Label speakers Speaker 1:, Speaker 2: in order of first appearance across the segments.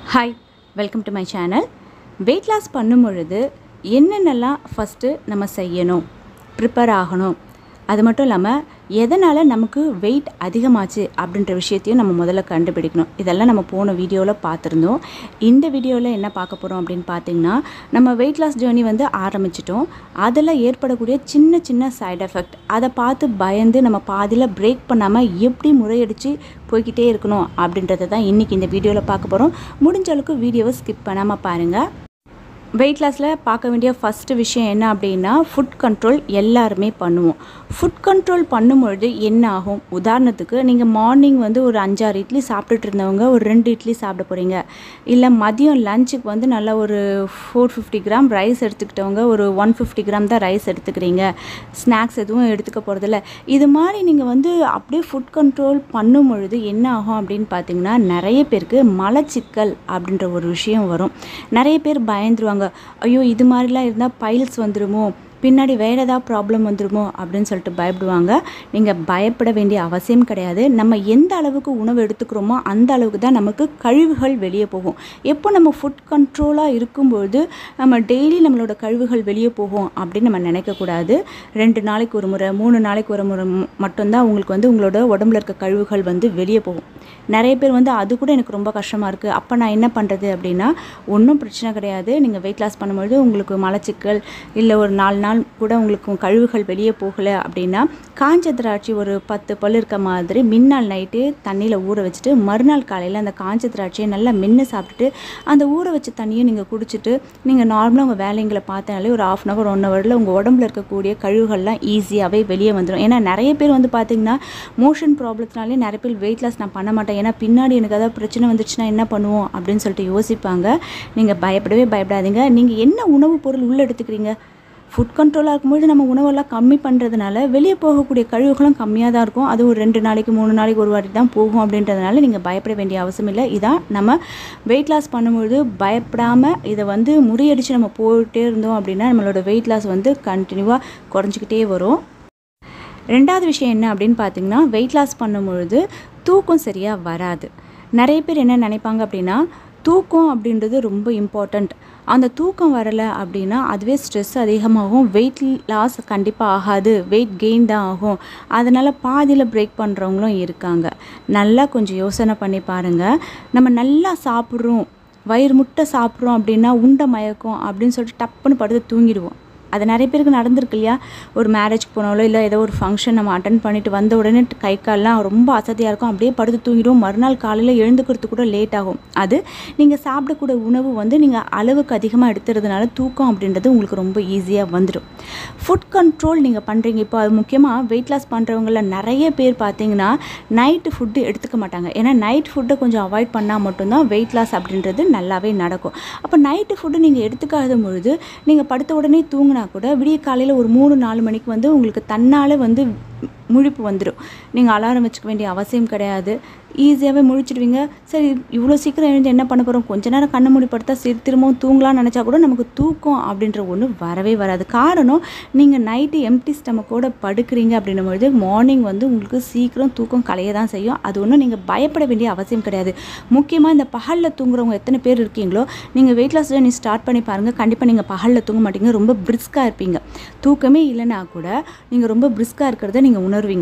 Speaker 1: Hi, welcome to my channel. Weight loss பண்ணும் பொழுது என்னென்னலாம் ஃபஸ்ட்டு நம்ம செய்யணும், ப்ரிப்பேர் ஆகணும், அது மட்டும் இல்லாமல் எதனால் நமக்கு வெயிட் அதிகமாச்சு அப்படின்ற விஷயத்தையும் நம்ம முதல்ல கண்டுபிடிக்கணும். இதெல்லாம் நம்ம போன வீடியோவில் பார்த்துருந்தோம். இந்த வீடியோவில் என்ன பார்க்க போகிறோம் அப்படின்னு பார்த்திங்கன்னா, நம்ம வெயிட் லாஸ் ஜேர்னி ஆரம்பிச்சிட்டோம். அதில் ஏற்படக்கூடிய சின்ன சின்ன சைடு எஃபெக்ட், அதை பார்த்து பயந்து நம்ம பாதியில் பிரேக் பண்ணாமல் எப்படி முறையடித்து போய்கிட்டே இருக்கணும் அப்படின்றத தான் இன்றைக்கி இந்த வீடியோவில் பார்க்க போகிறோம். முடிஞ்ச அளவுக்கு வீடியோவை ஸ்கிப் பண்ணாமல் பாருங்கள். வெயிட் லாஸில் பார்க்க வேண்டிய ஃபஸ்ட்டு விஷயம் என்ன அப்படின்னா, ஃபுட் கண்ட்ரோல் எல்லாருமே பண்ணுவோம். ஃபுட் கண்ட்ரோல் பண்ணும்பொழுது என்ன ஆகும், உதாரணத்துக்கு நீங்கள் மார்னிங் ஒரு 5-6 இட்லி சாப்பிட்டுட்டு இருந்தவங்க ஒரு 2 இட்லி சாப்பிட போகிறீங்க. இல்லை மதியம் லஞ்சுக்கு நல்லா ஒரு 450 கிராம் ரைஸ் எடுத்துக்கிட்டவங்க ஒரு 150 கிராம் தான் ரைஸ் எடுத்துக்கிறீங்க. ஸ்நாக்ஸ் எதுவும் எடுத்துக்க போகிறதில்ல. இது மாதிரி நீங்கள் அப்படியே ஃபுட் கண்ட்ரோல் பண்ணும் பொழுது என்ன ஆகும் அப்படின்னு பார்த்தீங்கன்னா, நிறைய பேருக்கு மலச்சிக்கல் அப்படின்ற ஒரு விஷயம் வரும். நிறைய பேர் பயந்துருவாங்க, ஐயோ இது மாதிரிலாம் இருந்தால் பைல்ஸ் வந்துடுமோ, பின்னாடி வேறு ஏதாவது ப்ராப்ளம் வந்துடுமோ அப்படின்னு சொல்லிட்டு பயப்படுவாங்க. நீங்கள் பயப்பட வேண்டிய அவசியம் கிடையாது. நம்ம எந்த அளவுக்கு உணவு எடுத்துக்கிறோமோ அந்த அளவுக்கு தான் நமக்கு கழிவுகள் வெளியே போகும். எப்போ நம்ம ஃபுட் கண்ட்ரோலாக இருக்கும்பொழுது நம்ம டெய்லி நம்மளோட கழிவுகள் வெளியே போகும் அப்படின்னு நம்ம நினைக்கக்கூடாது. 2 நாளைக்கு ஒரு முறை, 3 நாளைக்கு ஒரு முறை மட்டும்தான் உங்களுக்கு உங்களோட உடம்புல இருக்க கழிவுகள் வெளியே போகும். நிறைய பேர் அது கூட எனக்கு ரொம்ப கஷ்டமாக இருக்குது, அப்போ நான் என்ன பண்ணுறது அப்படின்னா, ஒன்றும் பிரச்சனை கிடையாது. நீங்கள் வெயிட் லாஸ் பண்ணும்பொழுது உங்களுக்கு மலச்சிக்கல் இல்லை ஒரு 4 நாள் கூட உங்களுக்கு கழிவுகள் வெளியே போகலை அப்படின்னா, காஞ்ச திராட்சை ஒரு 10 பல் இருக்க மாதிரி மின்னாள் நைட்டு தண்ணியில் ஊற வச்சுட்டு மறுநாள் காலையில் அந்த காஞ்ச திராட்சையை நல்லா மென்று சாப்பிட்டுட்டு அந்த ஊற வச்ச தண்ணியை நீங்கள் குடிச்சிட்டு நீங்கள் நார்மலாக உங்கள் வேலைங்களை பார்த்தனாலே ஒரு 1/2 hour 1 hourல உங்கள் உடம்புல இருக்கக்கூடிய கழிவுகள்லாம் ஈஸியாகவே வெளியே வந்துடும். ஏன்னா நிறைய பேர் பார்த்திங்கன்னா, மோஷன் ப்ராப்ளத்தினாலே நிறைய பேர் வெயிட் லாஸ் நான் பண்ண மாட்டேன், ஏன்னா பின்னாடி எனக்கு ஏதாவது பிரச்சனை வந்துச்சுன்னா என்ன பண்ணுவோம் அப்படின்னு சொல்லிட்டு யோசிப்பாங்க. நீங்கள் பயப்படவே பயப்படாதீங்க. நீங்கள் என்ன உணவுப் பொருள் உள்ளே எடுத்துக்கிறீங்க, ஃபுட் கண்ட்ரோலாக இருக்கும்போது நம்ம உணவெல்லாம் கம்மி பண்ணுறதுனால வெளியே போகக்கூடிய கழிவுகளும் கம்மியாக தான் இருக்கும். அது ஒரு 2 நாளைக்கு 3 நாளைக்கு ஒரு வாட்டி தான் போகும். அப்படின்றதுனால நீங்கள் பயப்பட வேண்டிய அவசியம் இல்லை. இதான் நம்ம வெயிட் லாஸ் பண்ணும்பொழுது பயப்படாமல் இதை முறியடித்து நம்ம போயிட்டே இருந்தோம் அப்படின்னா நம்மளோட வெயிட் லாஸ் கண்டினியூவாக குறைஞ்சிக்கிட்டே வரும். ரெண்டாவது விஷயம் என்ன அப்படின்னு பார்த்திங்கன்னா, வெயிட் லாஸ் பண்ணும்பொழுது தூக்கம் சரியாக வராது. நிறைய பேர் என்ன நினைப்பாங்க அப்படின்னா, தூக்கம் அப்படின்றது ரொம்ப இம்பார்ட்டண்ட், அந்த தூக்கம் வரலை அப்படின்னா அதுவே ஸ்ட்ரெஸ் அதிகமாகும், வெயிட் லாஸ் கண்டிப்பாக ஆகாது, வெயிட் கெயின் தான் ஆகும். அதனால் பாதியில் பிரேக் பண்ணுறவங்களும் இருக்காங்க. நல்லா கொஞ்சம் யோசனை பண்ணி பாருங்கள். நம்ம நல்லா சாப்பிட்றோம், வயிறு முட்டை சாப்பிட்றோம் அப்படின்னா உண்டை மயக்கம் அப்படின்னு சொல்லிட்டு டப்புன்னு படுத்து தூங்கிடுவோம். அது நிறைய பேருக்கு நடந்திருக்கு இல்லையா? ஒரு மேரேஜ்க்கு போனாலோ இல்லை ஏதோ ஒரு ஃபங்க்ஷன் நம்ம அட்டன் பண்ணிவிட்டு வந்த உடனே கை கால்லாம் ரொம்ப அசதியாக இருக்கும், அப்படியே படுத்து தூங்கிடுவோம். மறுநாள் காலையில் எழுந்துக்கிறதுக்கு கூட லேட் ஆகும். அது நீங்கள் சாப்பிடக்கூடிய உணவு நீங்கள் அளவுக்கு அதிகமாக எடுத்துறதுனால தூக்கம் அப்படின்றது உங்களுக்கு ரொம்ப ஈஸியாக வந்துடும். ஃபுட் கண்ட்ரோல் நீங்கள் பண்ணுறீங்க, இப்போ அது முக்கியமாக வெயிட் லாஸ் பண்ணுறவங்கள நிறைய பேர் பார்த்தீங்கன்னா நைட்டு ஃபுட்டு எடுத்துக்க மாட்டாங்க. ஏன்னா நைட் ஃபுட்டை கொஞ்சம் அவாய்ட் பண்ணால் மட்டும்தான் வெயிட் லாஸ் அப்படின்றது நல்லாவே நடக்கும். அப்போ நைட்டு ஃபுட்டு நீங்கள் எடுத்துக்காத பொழுது நீங்கள் படுத்த உடனே தூங்கினா கூட விடிய காலையில் ஒரு 3-4 மணிக்கு உங்களுக்கு தன்னால் முழிப்பு வந்துடும். நீங்கள் அலாரம் வச்சுக்க வேண்டிய அவசியம் கிடையாது, ஈஸியாகவே முழிச்சிடுவீங்க. சரி இவ்வளோ சீக்கிரம் எழுந்து என்ன பண்ண போகிறோம், கொஞ்ச நேரம் கண்ணை மூடி படுத்தா சரி திரும்பவும் தூங்கலாம்னு நினச்சா கூட நமக்கு தூக்கம் அப்படின்ற ஒன்று வரவே வராது. காரணம், நீங்கள் நைட்டு எம்டி ஸ்டமக்கோடு படுக்கிறீங்க அப்படின்னும்பொழுது மார்னிங் உங்களுக்கு சீக்கிரம் தூக்கம் கலைய தான் செய்யும். அது ஒன்றும் நீங்கள் பயப்பட வேண்டிய அவசியம் கிடையாது. முக்கியமாக இந்த பகலில் தூங்குறவங்க எத்தனை பேர் இருக்கீங்களோ, நீங்கள் வெயிட் லாஸ் ஜர்னி ஸ்டார்ட் பண்ணி பாருங்கள். கண்டிப்பாக நீங்கள் பகலில் தூங்க மாட்டீங்க, ரொம்ப பிரிஸ்காக இருப்பீங்க. தூக்கமே இல்லைன்னா கூட நீங்கள் ரொம்ப பிரிஸ்காக இருக்கிறத நீங்கள் உணர்வீங்க.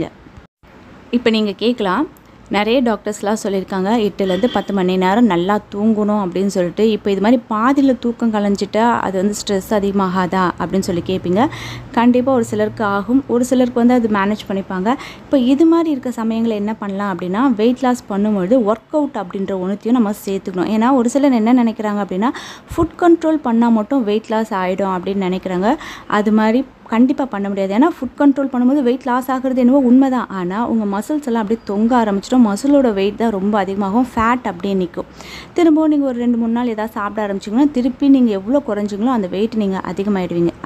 Speaker 1: இப்போ நீங்கள் கேட்கலாம், நிறைய டாக்டர்ஸ்லாம் சொல்லியிருக்காங்க 8லேருந்து 10 மணி நேரம் நல்லா தூங்கணும் அப்படின்னு சொல்லிட்டு. இப்போ இது மாதிரி பாதியில் தூக்கம் கலைஞ்சிட்டா அது ஸ்ட்ரெஸ் அதிகமாகாதா அப்படின்னு சொல்லி கேட்பீங்க. கண்டிப்பாக ஒரு சிலருக்கு ஆகும், ஒரு சிலருக்கு அது மேனேஜ் பண்ணிப்பாங்க. இப்போ இது மாதிரி இருக்க சமயங்களில் என்ன பண்ணலாம் அப்படின்னா, வெயிட் லாஸ் பண்ணும்பொழுது ஒர்க் அவுட் அப்படின்ற ஒன்றுத்தையும் நம்ம சேர்த்துக்கணும். ஏன்னா ஒரு சிலர் என்ன நினைக்கிறாங்க அப்படின்னா, ஃபுட் கண்ட்ரோல் பண்ணால் மட்டும் வெயிட் லாஸ் ஆகிடும் அப்படின்னு நினைக்கிறாங்க. அது மாதிரி கண்டிப்பாக பண்ண முடியாது. ஏன்னா ஃபுட் கண்ட்ரோல் பண்ணும்போது வெயிட் லாஸ் ஆகிறது என்னவோ உண்மை தான், ஆனால் உங்கள் மசில்ஸ் எல்லாம் அப்படியே தொங்க ஆரம்பிச்சிடும். மசிலோட வெயிட் தான் ரொம்ப அதிகமாகும், ஃபேட் அப்படியே நிற்கும். திரும்பவும் நீங்கள் ஒரு 2-3 நாள் ஏதாவது சாப்பிட ஆரம்பிச்சிங்கன்னா திருப்பி நீங்கள் எவ்வளோ குறைஞ்சிங்களோ அந்த வெயிட் நீங்கள் அதிகமாகிடுவீங்க.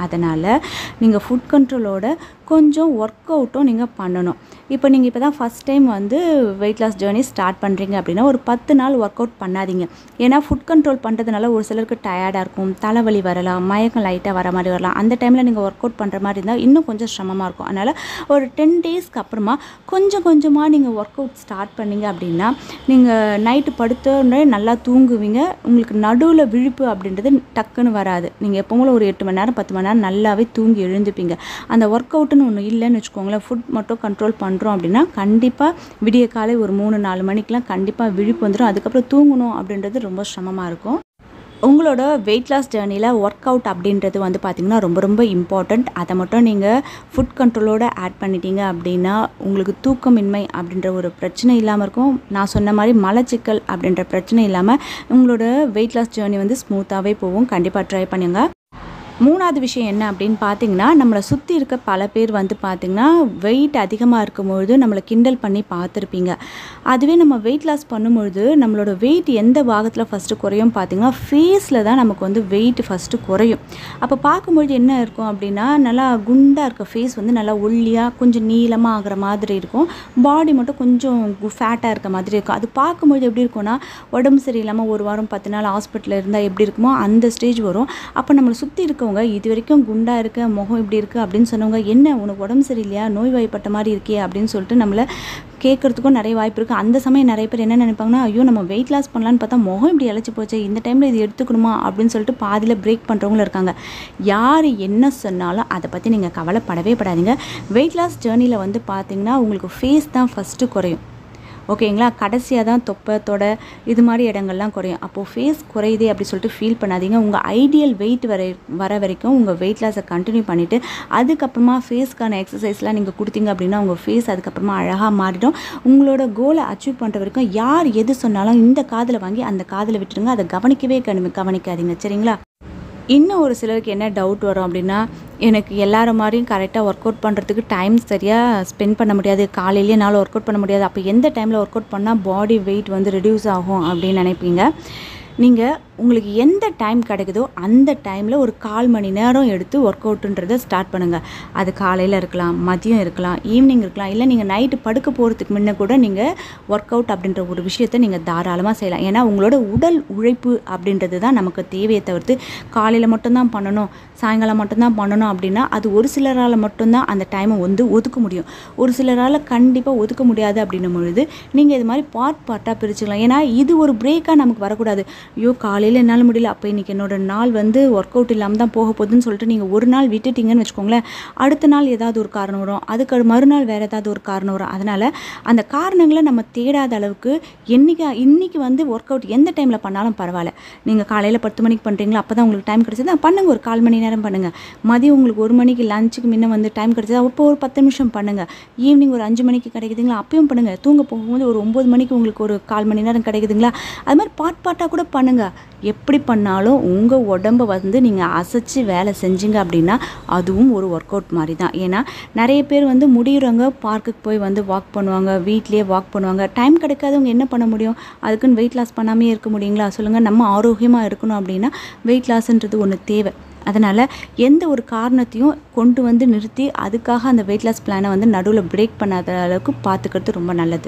Speaker 1: அதனால் நீங்கள் ஃபுட் கண்ட்ரோலோட கொஞ்சம் ஒர்க் அவுட்டும் நீங்கள் பண்ணணும். இப்போ நீங்கள் இப்போ தான் ஃபஸ்ட் டைம் வந்து வெயிட் லாஸ் ஜேர்னி ஸ்டார்ட் பண்ணுறீங்க அப்படின்னா ஒரு 10 நாள் ஒர்க் அவுட் பண்ணாதீங்க. ஏன்னா ஃபுட் கண்ட்ரோல் பண்ணுறதுனால ஒரு சிலருக்கு டயர்டாக இருக்கும், தலைவலி வரலாம், மயக்கம் லைட்டாக வர மாதிரி வரலாம். அந்த டைமில் நீங்கள் ஒர்க் அவுட் பண்ணுற மாதிரி இருந்தால் இன்னும் கொஞ்சம் சிரமமாக இருக்கும். அதனால் ஒரு 10 டேஸ்க்கு அப்புறமா கொஞ்சம் கொஞ்சமாக நீங்கள் ஒர்க் அவுட் ஸ்டார்ட் பண்ணிங்க அப்படின்னா நீங்கள் நைட்டு படுத்தோடனே நல்லா தூங்குவீங்க. உங்களுக்கு நடுவில் விழிப்பு அப்படின்றது டக்குன்னு வராது. நீங்கள் எப்பவும் ஒரு 8 மணி நேரம் 10 மணி நேரம் நல்லாவே தூங்கி எழுந்துப்பீங்க. அந்த ஒர்க் அவுட்டுன்னு ஒன்று இல்லைன்னு வச்சுக்கோங்களேன், ஃபுட் மட்டும் கண்ட்ரோல் பண்ணுறோம் அப்படின்னா கண்டிப்பாக விடிய காலை ஒரு 3-4 மணிக்கெலாம் கண்டிப்பாக விழிப்பு வந்துடும். அதுக்கப்புறம் தூங்கணும் அப்படின்றது ரொம்ப சிரமமாக இருக்கும். உங்களோட வெயிட் லாஸ் ஜேர்னியில் ஒர்க் அவுட் அப்படின்றது வந்து பார்த்திங்கன்னா ரொம்ப ரொம்ப இம்பார்ட்டண்ட். அதை மட்டும் நீங்கள் ஃபுட் கண்ட்ரோலோடு ஆட் பண்ணிட்டீங்க அப்படின்னா உங்களுக்கு தூக்கமின்மை அப்படின்ற ஒரு பிரச்சனை இல்லாமல் இருக்கும். நான் சொன்ன மாதிரி மலச்சிக்கல் அப்படின்ற பிரச்சனை இல்லாமல் உங்களோட வெயிட் லாஸ் ஜேர்னி வந்து ஸ்மூத்தாகவே போகும். கண்டிப்பாக ட்ரை பண்ணுங்கள். மூணாவது விஷயம் என்ன அப்படின்னு பார்த்தீங்கன்னா, நம்மளை சுற்றி இருக்க பல பேர் வந்து பார்த்திங்கன்னா வெயிட் அதிகமாக இருக்கும்பொழுது நம்மளை கிண்டல் பண்ணி பார்த்துருப்பீங்க. அதுவே நம்ம வெயிட் லாஸ் பண்ணும்பொழுது நம்மளோட வெயிட் எந்த பாகத்தில் ஃபஸ்ட்டு குறையும் பார்த்திங்கன்னா ஃபேஸில் தான் நமக்கு வந்து வெயிட் ஃபஸ்ட்டு குறையும். அப்போ பார்க்கும்பொழுது என்ன இருக்கும் அப்படின்னா, நல்லா குண்டாக இருக்க ஃபேஸ் வந்து நல்லா ஒல்லியாக கொஞ்சம் நீளமாக ஆகிற மாதிரி இருக்கும். பாடி மட்டும் கொஞ்சம் ஃபேட்டாக இருக்க மாதிரி இருக்கும். அது பார்க்கும்பொழுது எப்படி இருக்கும்னா, உடம்பு சரியில்லாமல் ஒரு வாரம் 10 நாள் ஹாஸ்பிட்டலில் இருந்தால் எப்படி இருக்குமோ அந்த ஸ்டேஜ் வரும். அப்போ நம்மளை சுற்றி இருக்கவங்க இது வரைக்கும் குண்டா இருக்க, முகம் இப்படி இருக்குது அப்படின்னு சொன்னவங்க, என்ன உனக்கு உடம்பு சரியில்லையா, நோய்வாய்ப்பட்ட மாதிரி இருக்கே அப்படின்னு சொல்லிட்டு நம்மளை கேட்குறதுக்கும் நிறைய வாய்ப்பு இருக்குது. அந்த சமயம் நிறைய பேர் என்ன நினைப்பாங்கன்னா, ஐயோ நம்ம வெயிட் லாஸ் பண்ணலான்னு பார்த்தா முகம் இப்படி இழைச்சி போச்சு, இந்த டைமில் இது எடுத்துக்கணுமா அப்படின்னு சொல்லிட்டு பாதியில் பிரேக் பண்ணுறவங்களும் இருக்காங்க. யார் என்ன சொன்னாலும் அதை பற்றி நீங்கள் கவலைப்படவே படாதீங்க. வெயிட் லாஸ் ஜேர்னியில் வந்து பார்த்திங்கன்னா உங்களுக்கு ஃபேஸ் தான் ஃபஸ்ட்டு குறையும். ஓகேங்களா? கடைசியாக தான் தொப்பை, தொடை இது மாதிரி இடங்கள்லாம் குறையும். அப்போது ஃபேஸ் குறையுதே அப்படி சொல்லிட்டு ஃபீல் பண்ணாதீங்க. உங்கள் ஐடியல் வெயிட் வர வரைக்கும் உங்கள் வெயிட் லாஸை கண்டினியூ பண்ணிவிட்டு அதுக்கப்புறமா ஃபேஸ்க்கான எக்ஸசைஸ்லாம் நீங்கள் கொடுத்தீங்க அப்படின்னா உங்கள் ஃபேஸ் அதுக்கப்புறமா அழகாக மாறிடும். உங்களோட கோலை அச்சீவ் பண்ணுற வரைக்கும் யார் எது சொன்னாலும் இந்த காதில் வாங்கி அந்த காதில் விட்டுருங்க. அதை கவனிக்கவே கவனிக்காதீங்க. சரிங்களா? இன்னும் ஒரு சிலருக்கு என்ன டவுட் வரும் அப்படின்னா, எனக்கு எல்லாரும் மாதிரியும் கரெக்டாக ஒர்க் அவுட் பண்ணுறதுக்கு டைம் சரியாக ஸ்பெண்ட் பண்ண முடியாது, காலையிலேயே என்னால் ஒர்க் அவுட் பண்ண முடியாது, அப்போ எந்த டைமில் ஒர்க் அவுட் பண்ணால் பாடி வெயிட் வந்து ரெடியூஸ் ஆகும் அப்படின்னு நினைப்பீங்க. நீங்கள் உங்களுக்கு எந்த டைம் கிடைக்குதோ அந்த டைமில் ஒரு 1/4 மணி நேரம் எடுத்து ஒர்க் அவுட்டுன்றதை ஸ்டார்ட் பண்ணுங்கள். அது காலையில் இருக்கலாம், மதியம் இருக்கலாம், ஈவினிங் இருக்கலாம், இல்லை நீங்கள் நைட்டு படுக்க போகிறதுக்கு முன்னே கூட நீங்கள் ஒர்க் அவுட் அப்படின்ற ஒரு விஷயத்தை நீங்கள் தாராளமாக செய்யலாம். ஏன்னா உங்களோட உடல் உழைப்பு அப்படின்றது தான் நமக்கு தேவையை தவிர்த்து காலையில் மட்டும்தான் பண்ணணும், சாயங்காலம் மட்டும்தான் பண்ணணும் அப்படின்னா அது ஒரு சிலரால் மட்டும்தான் அந்த டைமை வந்து ஒதுக்க முடியும். ஒரு சிலரால் கண்டிப்பாக ஒதுக்க முடியாது அப்படின்னும் பொழுது நீங்கள் இது மாதிரி பார்ட்டாக பிரிச்சுக்கலாம். ஏன்னா இது ஒரு பிரேக்காக நமக்கு வரக்கூடாது. ஐயோ காலையில் என்னால் முடியல, அப்போ இன்றைக்கி என்னோட நாள் வந்து ஒர்க் அவுட் இல்லாமல் தான் போக போகுதுன்னு சொல்லிட்டு நீங்கள் ஒரு நாள் விட்டுட்டீங்கன்னு வச்சுக்கோங்களேன், அடுத்த நாள் ஏதாவது ஒரு காரணம் வரும், அதுக்கு மறுநாள் வேறு ஏதாவது ஒரு காரணம் வரும். அதனால் அந்த காரணங்களை நம்ம தேடாத அளவுக்கு இன்றைக்கி வந்து ஒர்க் அவுட் எந்த டைமில் பண்ணாலும் பரவாயில்ல. நீங்கள் காலையில் 10 மணிக்கு பண்ணுறீங்களா, அப்போ தான் உங்களுக்கு டைம் கிடச்சது பண்ணுங்கள், ஒரு 1/4 மணி நேரம் பண்ணுங்கள். மதியம் உங்களுக்கு 1 மணிக்கு லஞ்சுக்கு முன்ன வந்து டைம் கிடச்சது அப்போ ஒரு 10 நிமிஷம் பண்ணுங்கள். ஈவினிங் ஒரு 5 மணிக்கு கிடைக்குதுங்களா அப்பயும் பண்ணுங்கள். தூங்க போகும்போது ஒரு 9 மணிக்கு உங்களுக்கு ஒரு 1/4 மணி நேரம் கிடைக்குதுங்களா, அது மாதிரி பார்ட்டாக கூட பண்ணுங்கள். எப்படி பண்ணாலும் உங்கள் உடம்பை வந்து நீங்கள் அசைச்சு வேலை செஞ்சீங்க அப்படின்னா அதுவும் ஒரு ஒர்க் அவுட் மாதிரி தான். ஏன்னா நிறைய பேர் வந்து முடிகிறவங்க பார்க்குக்கு போய் வந்து வாக் பண்ணுவாங்க, வீட்லேயே வாக் பண்ணுவாங்க. டைம் கிடைக்காதவங்க என்ன பண்ண முடியும்? அதுக்குன்னு வெயிட் லாஸ் பண்ணாமே இருக்க முடியுங்களா சொல்லுங்கள்? நம்ம ஆரோக்கியமாக இருக்கணும் அப்படின்னா வெயிட் லாஸ்ன்றது ஒன்று தேவை. அதனால் எந்த ஒரு காரணத்தையும் கொண்டு வந்து நிறுத்தி அதுக்காக அந்த வெயிட் லாஸ் பிளானை வந்து நடுவில் பிரேக் பண்ணாத அளவுக்கு பார்த்துக்கிறது ரொம்ப நல்லது.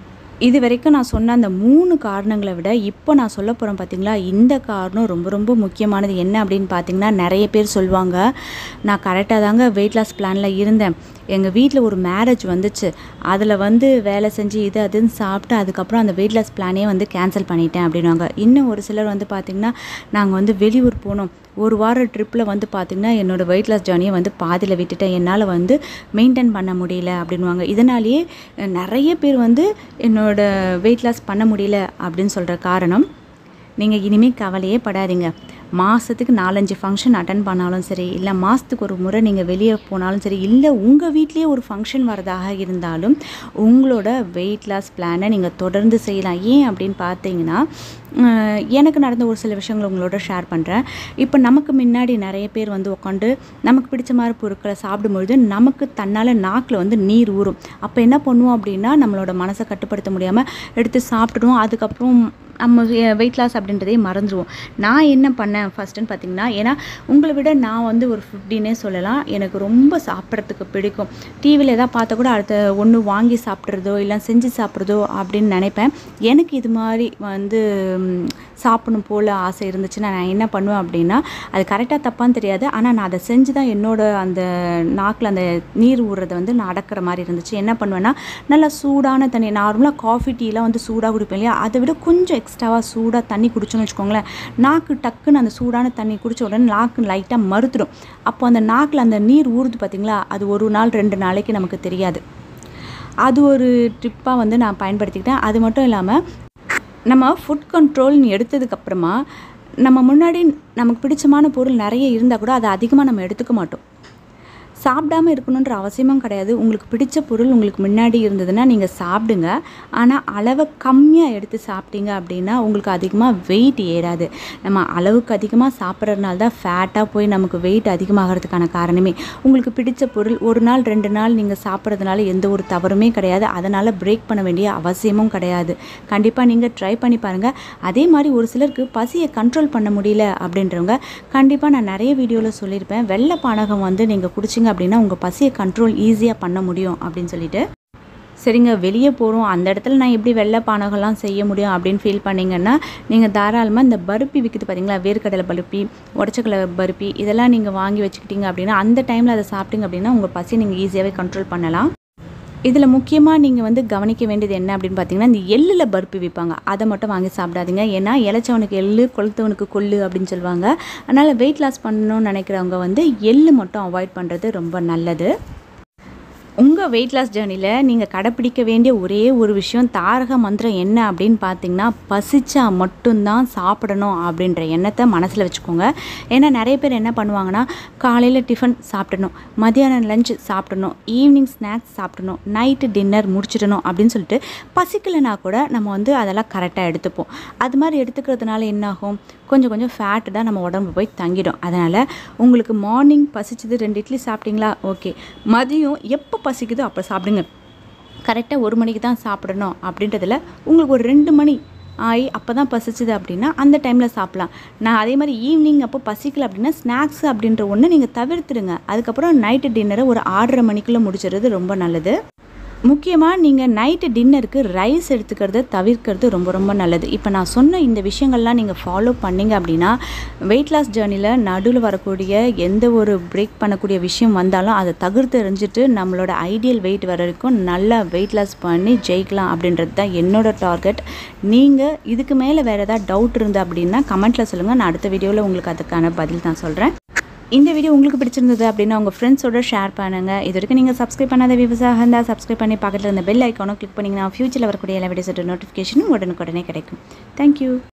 Speaker 1: இது வரைக்கும் நான் சொன்ன அந்த 3 காரணங்களை விட இப்போ நான் சொல்ல போகிறேன் பார்த்தீங்களா, இந்த காரணம் ரொம்ப ரொம்ப முக்கியமானது. என்ன அப்படின்னு பார்த்தீங்கன்னா, நிறைய பேர் சொல்லுவாங்க, நான் கரெக்டாக தாங்க வெயிட் லாஸ் பிளானில் இருந்தேன், எங்கள் வீட்டில் ஒரு மேரேஜ் வந்துச்சு, அதில் வந்து வேலை செஞ்சு இது அதுன்னு சாப்பிட்டு அதுக்கப்புறம் அந்த வெயிட் லாஸ் பிளானே வந்து கேன்சல் பண்ணிட்டேன் அப்படின்வாங்க. இன்னும் ஒரு சிலர் வந்து பார்த்திங்கன்னா, நாங்கள் வந்து வெளியூர் போனோம், ஒரு வார ட்ரிப்பில் வந்து பார்த்திங்கன்னா என்னோடய வெயிட் லாஸ் ஜர்னியை வந்து பாதியில் விட்டுட்டேன், என்னால் வந்து மெயின்டைன் பண்ண முடியல அப்படின்வாங்க. இதனாலேயே நிறைய பேர் வந்து என்னோடய வெயிட் லாஸ் பண்ண முடியல அப்படின்னு சொல்கிற காரணம், நீங்கள் இனிமேல் கவலையே படாதீங்க. மாதத்துக்கு 4-5 ஃபங்க்ஷன் அட்டன் பண்ணாலும் சரி, இல்லை மாதத்துக்கு ஒரு முறை நீங்கள் வெளியே போனாலும் சரி, இல்லை உங்கள் வீட்லேயே ஒரு ஃபங்க்ஷன் வரதாக இருந்தாலும் உங்களோட வெயிட் லாஸ் பிளானை நீங்கள் தொடர்ந்து செய்யலாம். ஏன் அப்படின்னு பார்த்தீங்கன்னா, எனக்கு நடந்த ஒரு சில விஷயங்கள் உங்களோட ஷேர் பண்ணுறேன். இப்போ நமக்கு முன்னாடி நிறைய பேர் வந்து உட்காந்து நமக்கு பிடிச்ச மாதிரி பொருட்களை சாப்பிடும்பொழுது நமக்கு தன்னால் நாக்கில் வந்து நீர் ஊறும். அப்போ என்ன பண்ணுவோம் அப்படின்னா, நம்மளோட மனசை கட்டுப்படுத்த முடியாமல் எடுத்து சாப்பிட்டுடுவோம். அதுக்கப்புறம் நம்ம வெயிட் லாஸ் அப்படின்றதே மறந்துடுவோம். நான் என்ன பண்ணேன் ஃபஸ்ட்டுன்னு பார்த்தீங்கன்னா, ஏன்னா உங்களை விட நான் வந்து ஒரு ஃபுட்டினே சொல்லலாம். எனக்கு ரொம்ப சாப்பிட்றதுக்கு பிடிக்கும். டிவியில் எதாவது பார்த்தா கூட அடுத்த ஒன்று வாங்கி சாப்பிட்றதோ இல்லை செஞ்சு சாப்பிட்றதோ அப்படின்னு நினைப்பேன். எனக்கு இது மாதிரி வந்து சாப்பிடணும் போல் ஆசை இருந்துச்சுன்னா நான் என்ன பண்ணுவேன் அப்படின்னா, அது கரெக்டாக தப்பான்னு தெரியாது, ஆனால் நான் அதை செஞ்சு தான் என்னோடய அந்த நாக்கில் அந்த நீர் ஊறுறதை வந்து நான் அடக்கிற மாதிரி இருந்துச்சு. என்ன பண்ணுவேன்னா, நல்லா சூடான தண்ணி, நார்மலாக காஃபி டீலாம் வந்து சூடாக குடிப்பேன் இல்லையா, அதை விட கொஞ்சம் எக்ஸ்ட்ராவாக சூடாக தண்ணி குடிச்சோன்னு வச்சுக்கோங்களேன், நாக்கு டக்குன்னு அந்த சூடான தண்ணி குடித்த உடனே நாக்கு லைட்டாக மறுத்துடும். அப்போ அந்த நாக்கில் அந்த நீர் ஊறுது பார்த்திங்களா, அது 1 நாள் 2 நாளைக்கு நமக்கு தெரியாது. அது ஒரு ட்ரிப்பாக வந்து நான் பயன்படுத்திக்கிட்டேன். அது மட்டும் இல்லாமல் நம்ம ஃபுட் கண்ட்ரோல்னு எடுத்ததுக்கப்புறமா நம்ம முன்னாடி நமக்கு பிடிச்சமான பொருள் நிறைய இருந்தால் கூட அதை அதிகமாக நம்ம எடுத்துக்க மாட்டோம். சாப்பிடாமல் இருக்கணுன்ற அவசியமும் கிடையாது. உங்களுக்கு பிடிச்ச பொருள் உங்களுக்கு முன்னாடி இருந்ததுன்னா நீங்கள் சாப்பிடுங்க. ஆனால் அளவை கம்மியாக எடுத்து சாப்பிட்டீங்க அப்படின்னா உங்களுக்கு அதிகமாக வெயிட் ஏறாது. நம்ம அளவுக்கு அதிகமாக சாப்பிட்றதுனால தான் ஃபேட்டாக போய் நமக்கு வெயிட் அதிகமாகிறதுக்கான காரணமே. உங்களுக்கு பிடிச்ச பொருள் 1 நாள் 2 நாள் நீங்கள் சாப்பிட்றதுனால எந்த ஒரு தவறுமே கிடையாது. அதனால் பிரேக் பண்ண வேண்டிய அவசியமும் கிடையாது. கண்டிப்பாக நீங்கள் ட்ரை பண்ணி பாருங்கள். அதே மாதிரி ஒரு சிலருக்கு பசியை கண்ட்ரோல் பண்ண முடியல அப்படின்றவங்க, கண்டிப்பாக நான் நிறைய வீடியோவில் சொல்லியிருப்பேன், வெள்ளை பானகம் வந்து நீங்கள் குடிச்சிங்க அப்படின்னா உங்கள் பசியை கண்ட்ரோல் ஈஸியாக பண்ண முடியும் அப்படின்னு சொல்லிட்டு. சரிங்க, வெளியே போகிறோம், அந்த இடத்துல நான் எப்படி வெள்ளை பானகம்லாம் செய்ய முடியும் அப்படின்னு ஃபீல் பண்ணிங்கன்னா, நீங்கள் தாராளமாக இந்த பருப்பி விற்கிது பார்த்தீங்களா, வேர்க்கடலை பருப்பி, உடச்சக்கடலை பருப்பி, இதெல்லாம் நீங்கள் வாங்கி வச்சுக்கிட்டீங்க அப்படின்னா அந்த டைமில் அதை சாப்பிட்டீங்க அப்படின்னா உங்கள் பசியை நீங்கள் ஈஸியாகவே கண்ட்ரோல் பண்ணலாம். இதில் முக்கியமாக நீங்கள் வந்து கவனிக்க வேண்டியது என்ன அப்படின்னு பார்த்தீங்கன்னா, இந்த எள்ளில் பருப்பி விற்பாங்க, அதை மட்டும் வாங்கி சாப்பிடாதீங்க. ஏன்னா இளைச்சவனுக்கு எள்ளு, கொளுத்தவனுக்கு கொள்ளு அப்படின்னு சொல்லுவாங்க. அதனால் வெயிட் லாஸ் பண்ணணும்னு நினைக்கிறவங்க வந்து எள்ளு மட்டும் அவாய்ட் பண்ணுறது ரொம்ப நல்லது. உங்கள் வெயிட் லாஸ் ஜேர்னியில் நீங்கள் கடைப்பிடிக்க வேண்டிய ஒரே ஒரு விஷயம், தாரக மந்திரம் என்ன அப்படின்னு பார்த்தீங்கன்னா, பசிச்சா மட்டும்தான் சாப்பிடணும் அப்படின்ற எண்ணத்தை மனசில் வச்சுக்கோங்க. ஏன்னா நிறைய பேர் என்ன பண்ணுவாங்கன்னா, காலையில் டிஃபன் சாப்பிடணும், மதியானம் லஞ்ச் சாப்பிடணும், ஈவினிங் ஸ்நாக்ஸ் சாப்பிடணும், நைட்டு டின்னர் முடிச்சிடணும் அப்படின்னு சொல்லிட்டு பசிக்கலைனா கூட நம்ம வந்து அதெல்லாம் கரெக்டாக எடுத்துப்போம். அது மாதிரி எடுத்துக்கிறதுனால என்னாகும், கொஞ்சம் கொஞ்சம் ஃபேட்டு தான் நம்ம உடம்பு போய் தங்கிடும். அதனால் உங்களுக்கு மார்னிங் பசிச்சது 2 இட்லி சாப்பிட்டீங்களா, ஓகே, மதியம் எப்போ பசிக்குதோ அப்போ சாப்பிடுங்க. கரெக்டாக 1 மணிக்கு தான் சாப்பிடணும் அப்படின்றதில் உங்களுக்கு ஒரு 2 மணி ஆகி அப்போ தான் பசிச்சுது அப்படின்னா அந்த டைமில் சாப்பிட்லாம். நான் அதே மாதிரி ஈவினிங் அப்போ பசிக்கல அப்படின்னா ஸ்நாக்ஸ் அப்படின்ற ஒன்று நீங்கள் தவிர்த்துடுங்க. அதுக்கப்புறம் நைட்டு டின்னரை ஒரு 6:30 மணிக்குள்ளே முடிச்சிடுறது ரொம்ப நல்லது. முக்கியமாக நீங்கள் நைட்டு டின்னருக்கு ரைஸ் எடுத்துக்கிறத தவிர்க்கிறது ரொம்ப ரொம்ப நல்லது. இப்போ நான் சொன்ன இந்த விஷயங்கள்லாம் நீங்கள் ஃபாலோ பண்ணிங்க அப்படின்னா வெயிட் லாஸ் ஜேர்னியில் நடுவில் வரக்கூடிய எந்த ஒரு பிரேக் பண்ணக்கூடிய விஷயம் வந்தாலும் அதை தவிர்த்து எறிஞ்சிட்டு நம்மளோட ஐடியல் வெயிட் வர வரைக்கும் நல்லா வெயிட் லாஸ் பண்ணி ஜெயிக்கலாம் அப்படின்றது தான் என்னோட டார்கெட். நீங்கள் இதுக்கு மேலே வேறு ஏதாவது டவுட் இருந்து அப்படின்னா கமெண்ட்டில் சொல்லுங்கள். நான் அடுத்த வீடியோவில் உங்களுக்கு அதுக்கான பதில் தான் சொல்கிறேன். இந்த வீடியோ உங்களுக்கு பிடிச்சிருந்தது அப்படின்னா உங்கள் ஃப்ரெண்ட்ஸோட ஷேர் பண்ணுங்கள். இது வரைக்கும் நீங்கள் சப்ஸ்கிரைப் பண்ணாத வியூவர்ஸாக இருந்தால் சப்ஸ்கிரைப் பண்ணி பக்கத்தில் இருந்த பெல் ஐக்கானும் கிளிக் பண்ணிங்கன்னா ஃபியூச்சரில் வரக்கூடிய எல்லா வீடியோஸோட நோட்டிஃபிகேஷனும் உடனுக்குடனே கிடைக்கும். தேங்க்யூ.